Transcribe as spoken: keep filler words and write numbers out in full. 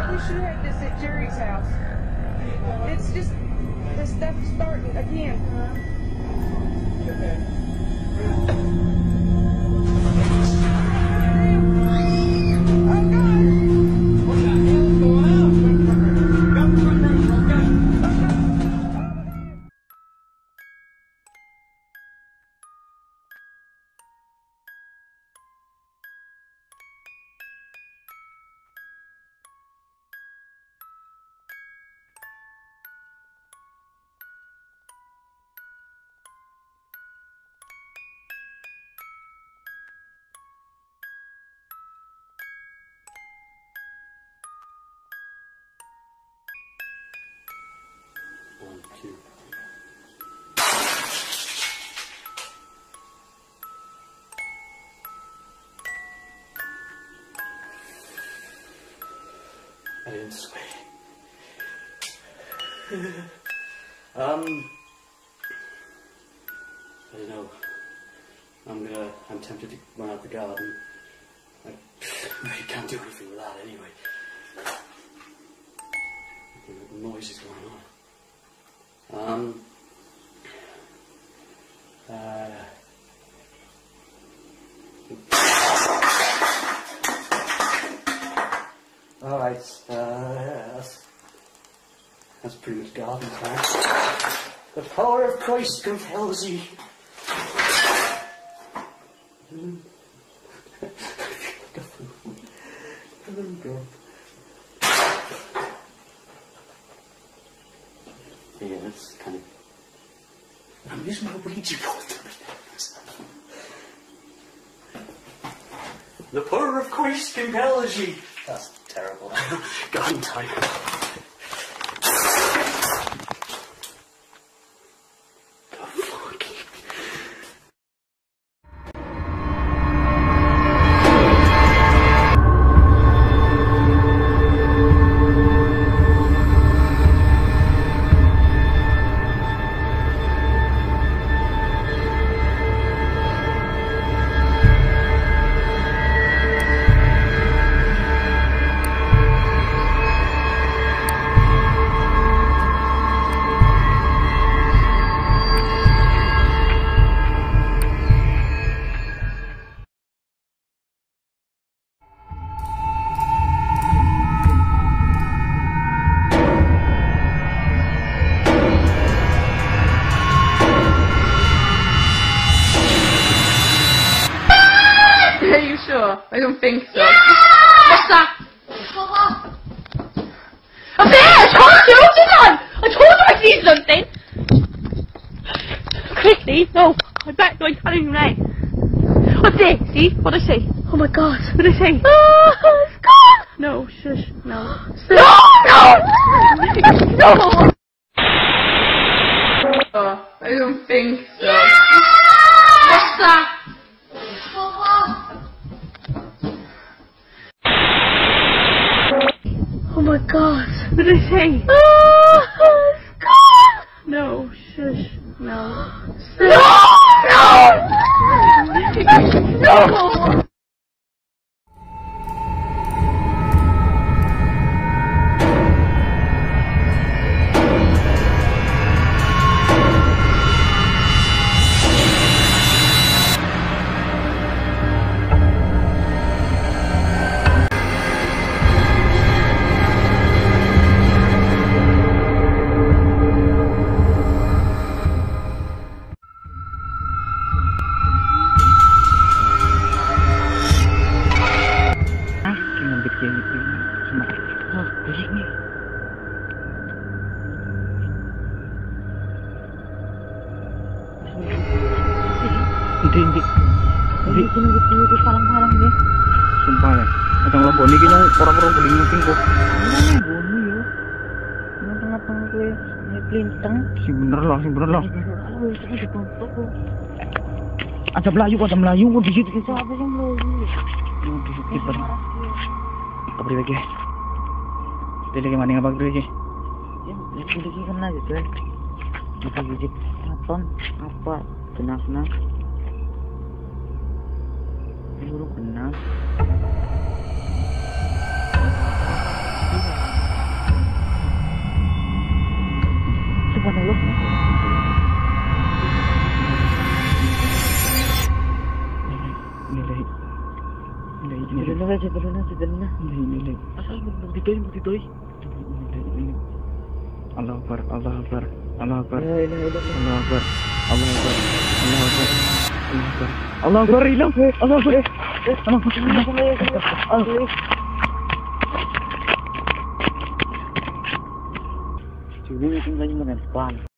We should have this at Jerry's house. It's just the stuff starting again. One, two. I didn't sway. um, I don't know. I'm gonna. I'm tempted to run out the garden. I really can't do anything with that anyway. The noise is going on. Um, uh, Alright, uh, that's, that's pretty much garden time. The power of Christ compels you. Oh God. Yeah, that's kind of... I'm using my Ouija board to The power of Christ compels you. That's terrible. Garden time. I don't think so. What's that? A bear! I told you! Hold on! I told you I seen something! Quickly! No! I bet I'm telling you now. What's it? See? What'd I say? Oh my god. What'd I say? Oh, it's gone! No, shush. No. No! No! No! Oh, I don't think so. What's that? Oh my god. What did I say? Oh, it's gone! No, shush. No. No! No! No! Hindi, hindi. Hindi. Sinugit-sugit palang-palang dia. Sumpah ya. Macam lah boni kini orang-orang beli mungkin kok. Mana boni yo? Mana tengah-tengah gue ngelintang. Si bener lah, si bener lah. Ada Melayu, ada Melayu di situ. Siapa yang Melayu? Di situ ber. Kabri lagi. Pilih ke mana ngapa kabri lagi? Ya, pilih lagi kena gitu. Kita gigit katon apa? Benar-benar. Buruk benar. Tuloy na, tuloy na, tuloy na. Hindi, hindi, hindi. Asal mo? Magtitoy, magtitoy. Allah Akbar, Allah Akbar, Allah Akbar. La ilaha illallah. Allah Akbar, Allah Akbar, Allah Akbar, Allah Akbar. Allah Akbar, hilang. Allah Akbar. Allah Akbar. Allah Akbar. Cuba tinggal di mana? Depan.